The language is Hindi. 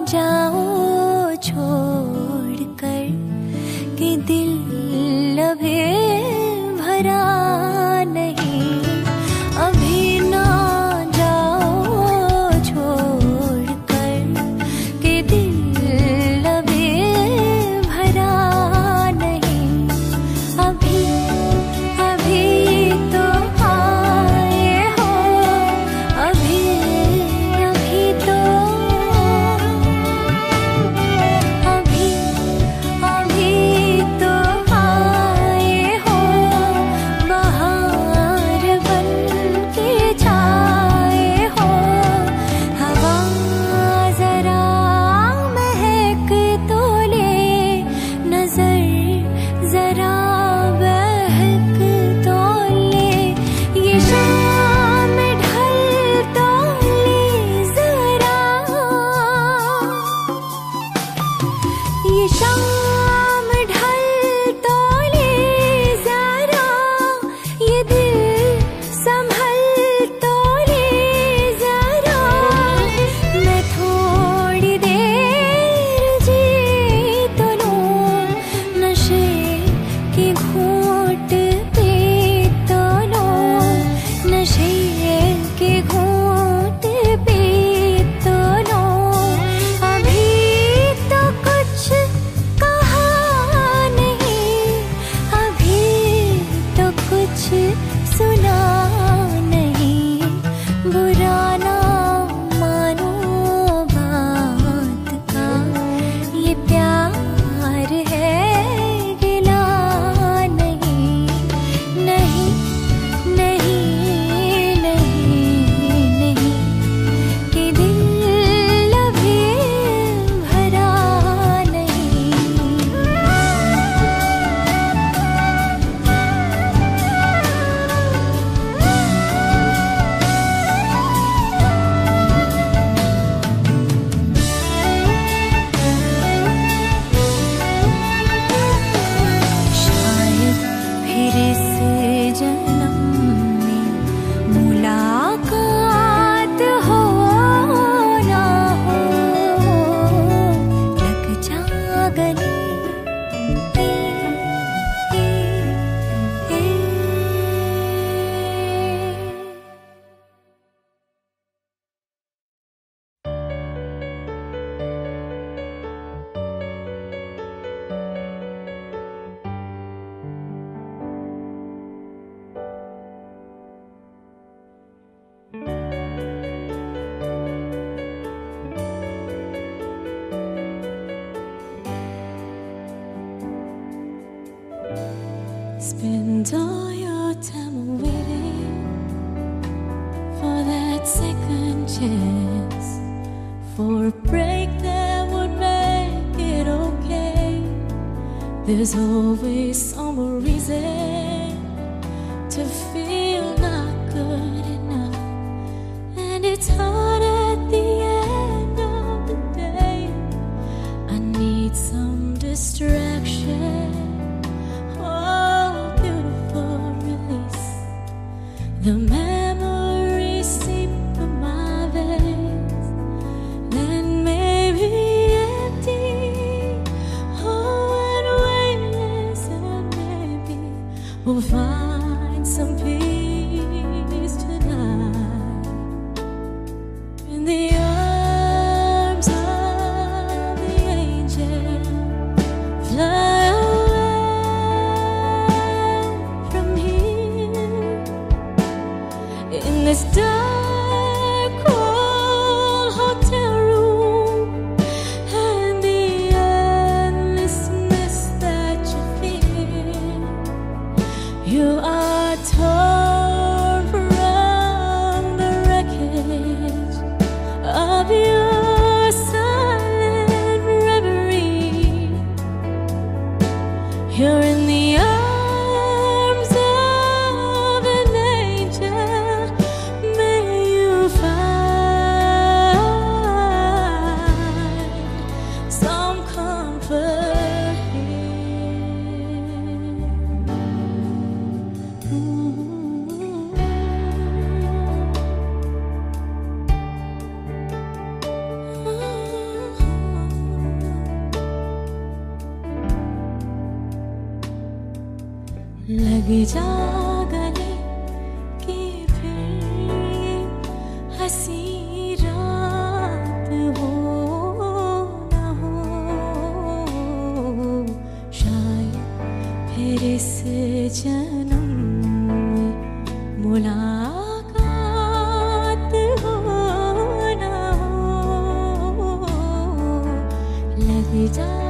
जाओ छोड़ कर कि दिल अभी भरा नहीं। अभी ना जाओ छोड़ कर कि दिल अभी भरा नहीं। अभी अभी तो आए हो, अभी अभी तो, अभी अभी तो आए हो। बहार बन के छाए हो। हवा जरा महक तो ले, नजर जरा बहक तो ले। ये शाम ढल तो ले जरा, ये शाम ढल तो ले जरा। ये दिल संभल तो ले जरा। मैं थोड़ी देर जी तो लूं, नशे की घूंट पी तो लूं, नशे की घूंट पी तो लूं। अभी तो कुछ कहा नहीं, अभी तो कुछ सुना नहीं। बुरा ना मानो बात का, ये प्यार है गिला नहीं। नहीं नहीं नहीं नहीं, कि दिल अभी भरा नहीं। शायद फिर इस जन्म में मुलाकात हो ना हो। लग जा गले Spend all your time waiting for that second chance, for a break that would make it okay. There's always some reason to feel not good enough, and it's hard at the end of the day. I need some distraction. Oh, beautiful release. The memories seep through my veins, then maybe empty. Oh, and weightless, and maybe लग जा गले कि फिर ये हंसी रात हो ना हो, शायद फिर इस जन्म में मुलाकात हो ना हो, लग जा